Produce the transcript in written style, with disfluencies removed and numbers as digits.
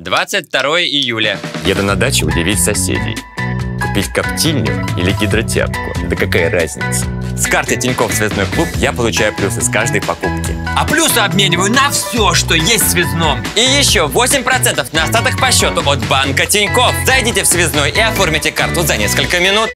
22 июля. Еду на дачу удивить соседей. Купить коптильню или гидротяпку? Да какая разница? С карты Тинькофф Связной клуб я получаю плюсы с каждой покупки. А плюсы обмениваю на все, что есть в связном. И еще 8% на остаток по счету от банка Тинькофф. Зайдите в связной и оформите карту за несколько минут.